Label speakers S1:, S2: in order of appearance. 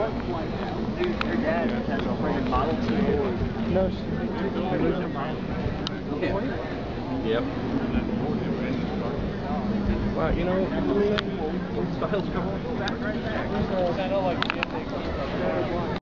S1: Your dad has a friggin' Model T.
S2: No,
S3: Yep.
S2: well, you know,
S1: Styles come on.
S2: I know, like,